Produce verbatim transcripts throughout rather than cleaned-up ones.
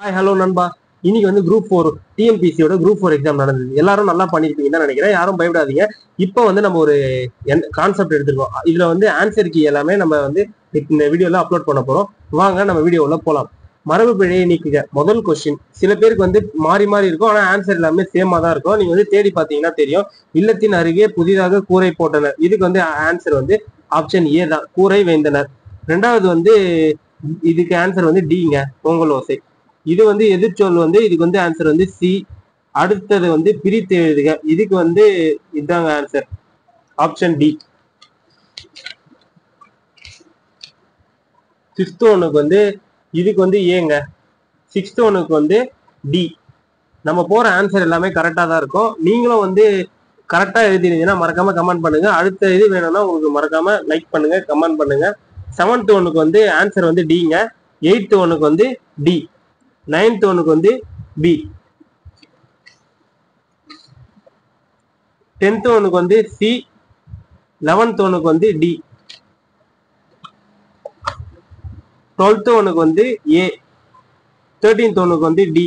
Hi hello நண்பா. இன்னைக்கு வந்து குரூப் ஃபோர் டிஎன்பிசியோட குரூப் ஃபோர் எக்ஸாம் நடந்தது. எல்லாரும் நல்லா பண்ணிருப்பீங்கன்னு தான் நினைக்கிறேன். யாரும் பயப்படாதீங்க. இப்போ வந்து நம்ம ஒரு கான்செப்ட் எடுத்துருக்கோம். இதுல வந்து ஆன்சர் கீ எல்லாமே நம்ம வந்து இந்த வீடியோல அப்லோட் பண்ண போறோம். வாங்க நம்ம வீடியோல போலாம். மரபு பிழையை நீக்குக. முதல் கொஸ்டின். சில பேருக்கு வந்து மாறி மாறி இருக்கும், ஆனா ஆன்சர் எல்லாமே சேமா தான் இருக்கும். நீங்க வந்து தேடி பார்த்தீங்கன்னா தெரியும். இல்லத்தின் அருகே புதிதாக கூரை போட்டனர். இதுக்கு வந்து ஆன்சர் வந்து ஆப்ஷன் ஏ தான், கூரை வேந்தனர். ரெண்டாவது வந்து இதுக்கு ஆன்சர் வந்து டிங்க, பொங்கல் ஓசை. இது வந்து எதிர்ச்சொல் வந்து இதுக்கு வந்து ஆன்சர் வந்து சி. அடுத்தது வந்து பிரித்து எழுதுக. இதுக்கு வந்து இதாங்க ஆன்சர், ஆப்ஷன் டி. ஃபிஃப்த் ஒனுக்கு வந்து இதுக்கு வந்து ஏங்க. சிக்ஸ்த் ஒனுக்கு வந்து டி. நம்ம போற ஆன்சர் எல்லாமே கரெக்டா தான் இருக்கும். நீங்களும் வந்து கரெக்டா எழுதினீங்கன்னா மறக்காம கமெண்ட் பண்ணுங்க. அடுத்த இது வேணும்னா உங்களுக்கு மறக்காம லைக் பண்ணுங்க, கமெண்ட் பண்ணுங்க. செவன்த் ஒனுக்கு வந்து ஆன்சர் வந்து டிங்க. எயித்து ஒனுக்கு வந்து டி. நைன்த் ஒனுக்கு வந்து பி. டென்த் ஒனுக்கு வந்து சி. லெவன்த் ஒனுக்கு வந்து டி. டுவெல்த் ஒனுக்கு வந்து ஏ. தேர்டீன்த் ஒனுக்கு வந்து டி.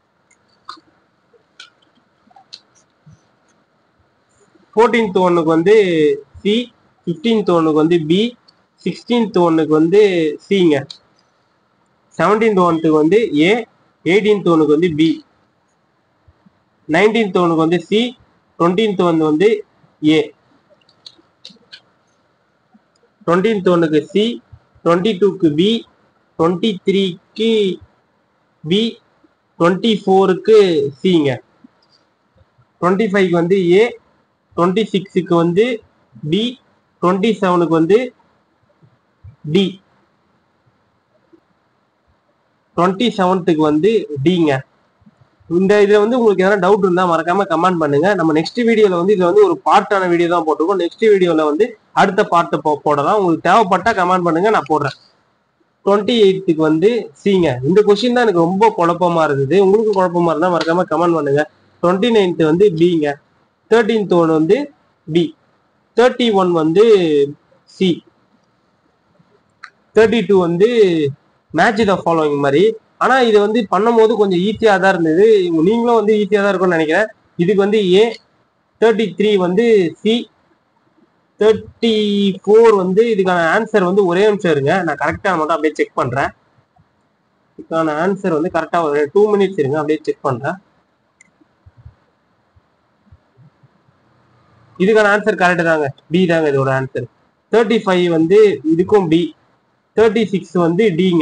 ஃபோர்டீன்த் ஒனுக்கு வந்து சி. ஃபிஃப்டீன்த் ஒனுக்கு வந்து பி. சிக்ஸ்டீன்த் ஒனுக்கு வந்து சிங்க. செவன்டீன்த் ஒனுக்கு வந்து ஏ. எயிட்டீன்த் ஒனுக்கு வந்து பி. நைன்டீன்த் ஒனுக்கு வந்து சி. டுவெண்ட்டீன்த் ஒன் வந்து ஏ. டுவெண்ட்டீன்த் ஒனுக்கு சி. டுவெண்ட்டி டூக்கு பி. டுவெண்ட்டி த்ரீக்கு பி. டுவெண்ட்டி ஃபோருக்கு சிங்க. டுவெண்ட்டி ஃபைவ்க்கு வந்து ஏ. டுவெண்ட்டி சிக்ஸுக்கு வந்து பி. டுவெண்ட்டி செவனுக்கு வந்து டி. டுவெண்ட்டி செவன்த்துக்கு வந்து டிங்க. இந்த இதுல வந்து உங்களுக்கு எதனா டவுட் இருந்தா மறக்காம கமெண்ட் பண்ணுங்க. நம்ம நெக்ஸ்ட் வீடியோல வந்து இதுல வந்து ஒரு பார்ட்டான வீடியோ தான் போட்டிருக்கோம். நெக்ஸ்ட் வீடியோல வந்து அடுத்த பார்ட்டை போடலாம். உங்களுக்கு தேவைப்பட்டா கமெண்ட் பண்ணுங்க, நான் போடுறேன். டுவெண்ட்டி எயித்துக்கு வந்து சிங்க. இந்த கொஸ்டின் தான் எனக்கு ரொம்ப குழப்பமா இருந்தது. உங்களுக்கு குழப்பமா இருந்தா மறக்காம கமெண்ட் பண்ணுங்க. டுவெண்ட்டி நைன்த் வந்து பிங்க. தேர்ட்டீன்த் ஒன் வந்து பி. தேர்ட்டி ஒன் வந்து சி. தேர்ட்டி டூ வந்து மேட்ச் த ஃபாலோவிங் மாதிரி. ஆனா இது வந்து பண்ணும்போது கொஞ்சம் ஈஸியா தான் இருந்தது. நீங்களும் வந்து ஈஸியா தான் இருக்கும்னு நினைக்கிறேன். இதுக்கு வந்து ஏ. தேர்ட்டி த்ரீ வந்து சி. தேர்ட்டி ஃபோர் வந்து இதுக்கான ஆன்சர் வந்து ஒரே நிமிஷம் இருங்க, நான் கரெக்டா மட்டும் அப்படியே செக் பண்றேன். இதுக்கான ஆன்சர் வந்து கரெக்டா ஒரு டூ மினிட்ஸ் இருங்க, அப்படியே செக் பண்றேன். இதுக்கான ஆன்சர் கரெக்ட் தாங்க, பி தாங்க இதோட ஆன்சர். தேர்ட்டி ஃபைவ் வந்து இதுக்கும் பி. தேர்ட்டி சிக்ஸ் வந்து டிங்க.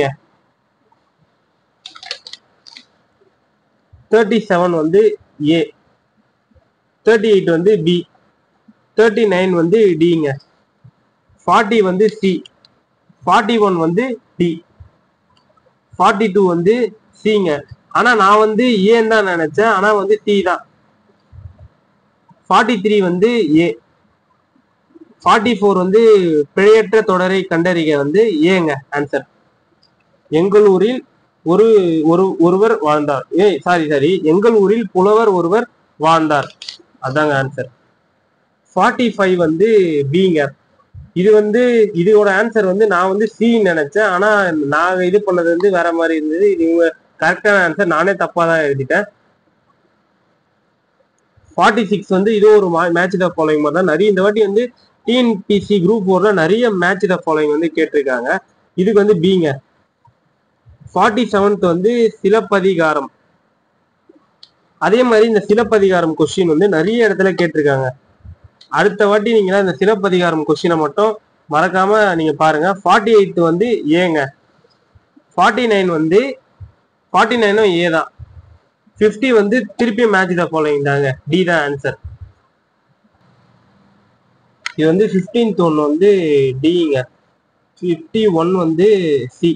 தேர்ட்டி செவன் வந்து ஏ. தேர்ட்டி எயிட் வந்து பி. தேர்ட்டி நைன் வந்து டிங்க. ஃபார்ட்டி வந்து சி. ஃபார்ட்டி ஒன் வந்து டி. ஃபார்ட்டி டூ வந்து சிங்க. ஆனா நான் வந்து ஏன்னு தான் நினைச்சேன், ஆனா வந்து சி தான். ஃபார்ட்டி த்ரீ வந்து ஏ. ஃபார்ட்டி ஃபோர் வந்து பிழையற்ற தொடரை கண்டறிக வந்து ஏங்க ஆன்சர். எங்கள் ஊரில் ஒரு ஒரு ஒருவர் வாழ்ந்தார். ஏ சாரி சாரி எங்கள் ஊரில் புலவர் ஒருவர் வாழ்ந்தார், அதாங்க ஆன்சர். ஃபார்ட்டி ஃபைவ் வந்து பிங்க. இது வந்து இதோட ஆன்சர் வந்து நான் வந்து சி நினைச்சேன், ஆனா நான் இது பண்ணது வந்து வேற மாதிரி இருந்தது. இது கரெக்டான ஆன்சர், நானே தப்பா தான் எழுதிட்டேன். ஃபார்ட்டி சிக்ஸ் வந்து இது ஒரு மேட்ச் த ஃபாலோயிங் மாதிரி தான். நிறைய இந்த வாட்டி வந்து டிஎன்பிசி குரூப் ஃபோர்ல நிறைய மேட்ச் த ஃபாலோயிங் வந்து கேட்டிருக்காங்க. இதுக்கு வந்து பிங்க. ஃபார்ட்டி செவன்த் வந்து சிலப்பதிகாரம். அதே மாதிரி இந்த சிலப்பதிகாரம் கொஸ்டின் வந்து நிறைய இடத்துல கேட்டிருக்காங்க. அடுத்த வாட்டி நீங்க இந்த சிலப்பதிகாரம் கொஸ்டினை மட்டும் மறக்காம நீங்க பாருங்க. ஃபார்ட்டி எயித் வந்து ஏங்க. ஃபார்ட்டி நைன் வந்து ஃபார்ட்டி நைனும் ஏ தான். ஃபிஃப்டி வந்து திருப்பி மேட்ச் த ஃபாலோயிங் தாங்க, டி தான் ஆன்சர். இது வந்து ஃபிஃப்டீன்த் ஒன் வந்து டிங்க. ஃபிஃப்டி ஒன் வந்து சி.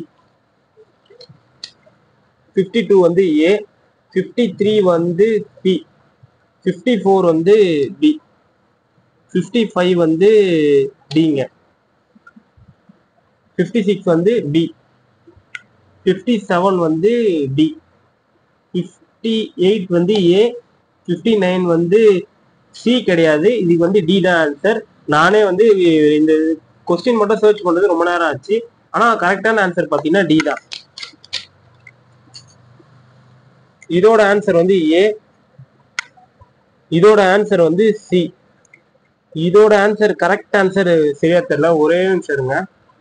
ஃபிஃப்டி டூ வந்து ஏ. ஃபிஃப்டி த்ரீ வந்து பி. ஃபிஃப்டி ஃபோர் வந்து பி. ஃபிஃப்டி ஃபைவ் வந்து டிங்க. ஃபிஃப்டி சிக்ஸ் வந்து டி. ஃபிஃப்டி செவன் வந்து டி. ஃபிஃப்டி எயிட் வந்து ஏ. ஃபிஃப்டி நைன் வந்து சி கிடையாது, இதுக்கு வந்து டி தான் ஆன்சர். நானே வந்து இந்த கொஸ்டின் மட்டும் சர்ச் பண்றது ரொம்ப நேரம் ஆச்சு, ஆனா கரெக்டான ஆன்சர் பார்த்தீங்கன்னா டி தான். இதோட ஆன்சர் வந்து ஏ, இதோட ஆன்சர் வந்து சி. இதோட ஆன்சர் கரெக்ட் ஆன்சர் சரியா தெரியல, ஒரே நிமிஷம் இருங்க.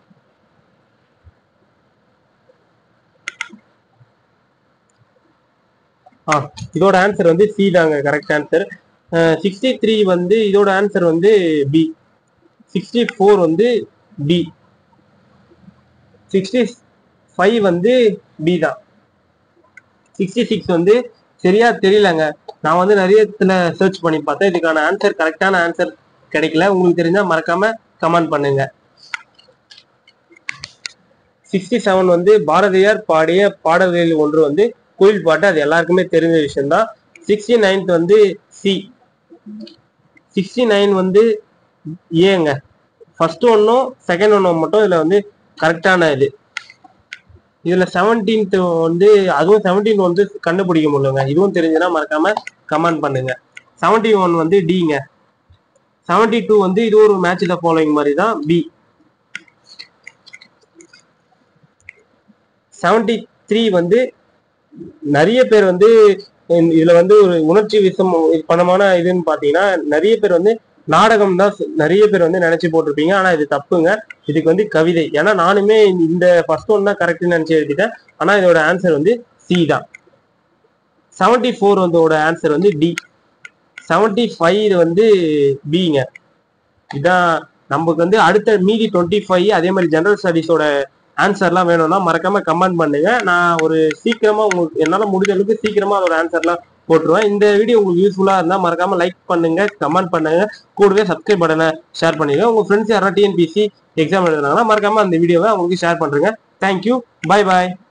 ஆ இதோட ஆன்சர் வந்து சி தாங்க கரெக்ட் ஆன்சர். சிக்ஸ்டி த்ரீ வந்து இதோட ஆன்சர் வந்து பி. சிக்ஸ்டி ஃபோர் வந்து டி. சிக்ஸ்டி ஃபைவ் வந்து பி தான். சிக்ஸ்டி சிக்ஸ் வந்து சரியா தெரியலங்க. நான் வந்து நிறைய சர்ச் பண்ணி பார்த்தேன், இதுக்கான ஆன்சர் கரெக்டான ஆன்சர் கிடைக்கல. உங்களுக்கு தெரிஞ்சா மறக்காம கமெண்ட் பண்ணுங்க. சிக்ஸ்டி செவன் வந்து பாரதியார் பாடிய பாடல்களில் ஒன்று வந்து குயில் பாட்டு, அது எல்லாருக்குமே தெரிஞ்ச விஷயம் தான். சிக்ஸ்டி நைன்த் வந்து சி. சிக்ஸ்டி நைன் வந்து ஏங்க. ஃபர்ஸ்ட் ஒன்னும் செகண்ட் ஒன்னும் மட்டும் இதுல வந்து கரெக்டான இது. இதுல செவன்டீன்த் வந்து அதுவும் செவன்டீன் வந்து கண்டுபிடிக்க முடியலங்க. இதுவும் தெரிஞ்சுன்னா மறக்காம கமெண்ட் பண்ணுங்க. செவன்டி ஒன் வந்து டிங்க. செவன்டி டூ வந்து இது ஒரு மேட்ச்ல ஃபாலோயிங் மாதிரி தான், பி. செவன்டி த்ரீ வந்து நிறைய பேர் வந்து இதுல வந்து ஒரு உணர்ச்சி விஷம் பணமான இதுன்னு பாத்தீங்கன்னா நிறைய பேர் வந்து நாடகம் தான் நிறைய பேர் வந்து நினைச்சு போட்டிருப்பீங்க. ஆனா இது தப்புங்க, இதுக்கு வந்து கவிதை. ஏன்னா நானுமே இந்த ஃபர்ஸ்ட் ஒன் தான் கரெக்ட்னு நினைச்சு எழுதிட்டேன். ஆனா இதோட ஆன்சர் வந்து சி தான். செவன்டி ஃபோர் வந்து ஆன்சர் வந்து டி. செவன்டி ஃபைவ் வந்து பிங்க. இதான் நமக்கு வந்து அடுத்த மீதி டுவெண்ட்டி ஃபைவ் அதே மாதிரி ஜெனரல் ஸ்டடீஸோட ஆன்சர்லாம் வேணும்னா மறக்காம கமெண்ட் பண்ணுங்க. நான் ஒரு சீக்கிரமா உங்களுக்கு என்னால முடிஞ்ச அளவுக்கு சீக்கிரமா அதோட ஆன்சர்லாம் போட்டுருவேன். இந்த வீடியோ உங்களுக்கு யூஸ்ஃபுல்லா இருந்தா மறக்காம லைக் பண்ணுங்க, கமெண்ட் பண்ணுங்க, கூடவே சப்ஸ்கிரைப் பட்டனை ஷேர் பண்ணிடுங்க. உங்க ஃப்ரெண்ட்ஸ் யாராவது டிஎன்பிசி எக்ஸாம் எழுதுனாங்கன்னா மறக்காம அந்த வீடியோவை அவங்களுக்கு ஷேர் பண்றீங்க. தேங்க்யூ, பை பாய்.